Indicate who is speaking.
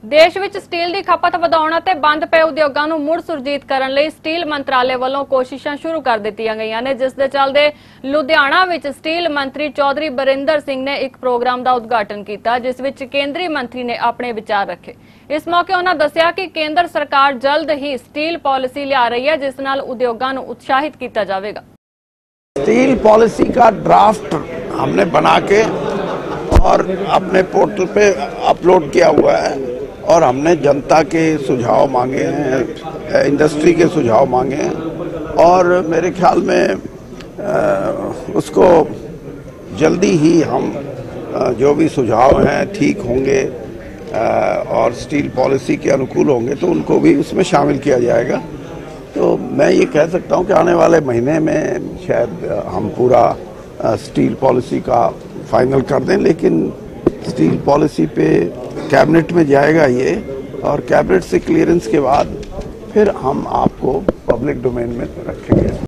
Speaker 1: देश विच स्टील की खपत वधाउण ते बंद पे उद्योगों को मुड़ सुरजीत करने लई स्टील मंत्रालय वालों कोशिशां शुरू कर दित्तियां गईयां ने, जिस दे चलदे लुधियाना विच स्टील मंत्री चौधरी बरिंदर सिंह ने एक प्रोग्राम का उद्घाटन किया, जिस विच केंद्रीय मंत्री ने अपने विचार रखे। इस मौके उन्होंने दस्सिया कि केंद्र सरकार जल्द ही स्टील पॉलिसी लिया रही है, जिस नाल उद्योगों को उत्साहित किया जाएगा।
Speaker 2: स्टील पॉलिसी का ड्राफ्ट हमने बना के और अपने पोर्टल पे अपलोड किया हुआ है और हमने जनता के सुझाव मांगे हैं, इंडस्ट्री के सुझाव मांगे हैं और मेरे ख्याल में उसको जल्दी ही हम जो भी सुझाव हैं ठीक होंगे और स्टील पॉलिसी के अनुकूल होंगे तो उनको भी उसमें शामिल किया जाएगा। तो मैं ये कह सकता हूँ कि आने वाले महीने में शायद हम पूरा स्टील पॉलिसी का फाइनल कर दें, लेकिन स्टील पॉलिसी पे कैबिनेट में जाएगा ये और कैबिनेट से क्लियरेंस के बाद फिर हम आपको पब्लिक डोमेन में रखेंगे।